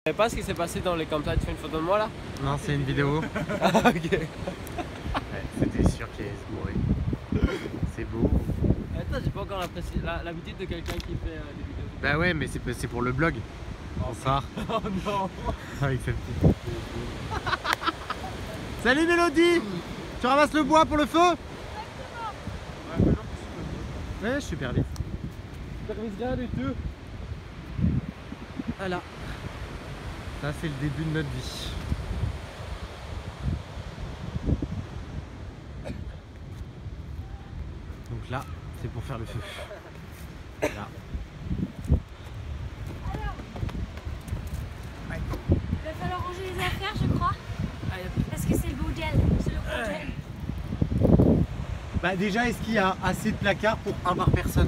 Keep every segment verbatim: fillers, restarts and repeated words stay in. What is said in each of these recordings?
savez pas ce qui s'est passé dans les campagnes? Tu fais une photo de moi là? Non, c'est une vidéo. Ah ok. Ouais, c'était sûr qu'il allait se bourrer. C'est beau. Attends, j'ai pas encore l'habitude de quelqu'un qui fait euh, des vidéos. Bah ouais, mais c'est pour le blog. Bonsoir. Oh non. Avec sa petite. Salut Mélodie. Tu ramasses le bois pour le feu? Ouais, je suis super vite. Service rien du tout. Voilà. Ça c'est le début de notre vie. Donc là, c'est pour faire le feu. Là. Il va falloir ranger les affaires, je crois. Est-ce que c'est le bordel? C'est le bordel. Bah déjà, est-ce qu'il y a assez de placards pour un par personne?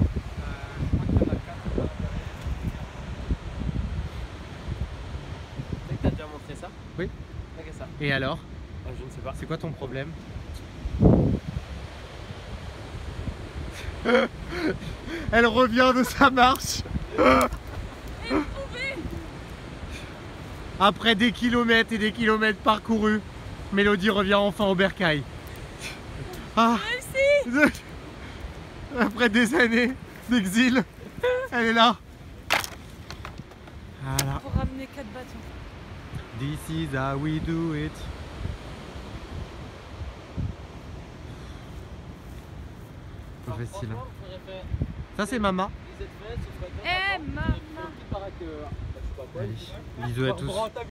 T'as déjà montré ça? Oui. Ok, ça. Et alors? Ah, je ne sais pas. C'est quoi ton problème? Elle revient de sa marche. Après des kilomètres et des kilomètres parcourus, Mélodie revient enfin au bercail. Ah, après des années d'exil, elle est là. Voilà. Pour ramener quatre bâtons. This is how we do it. Pas facile. Hein. Ça c'est Mama. Eh, maman. Allez, bisous à tous.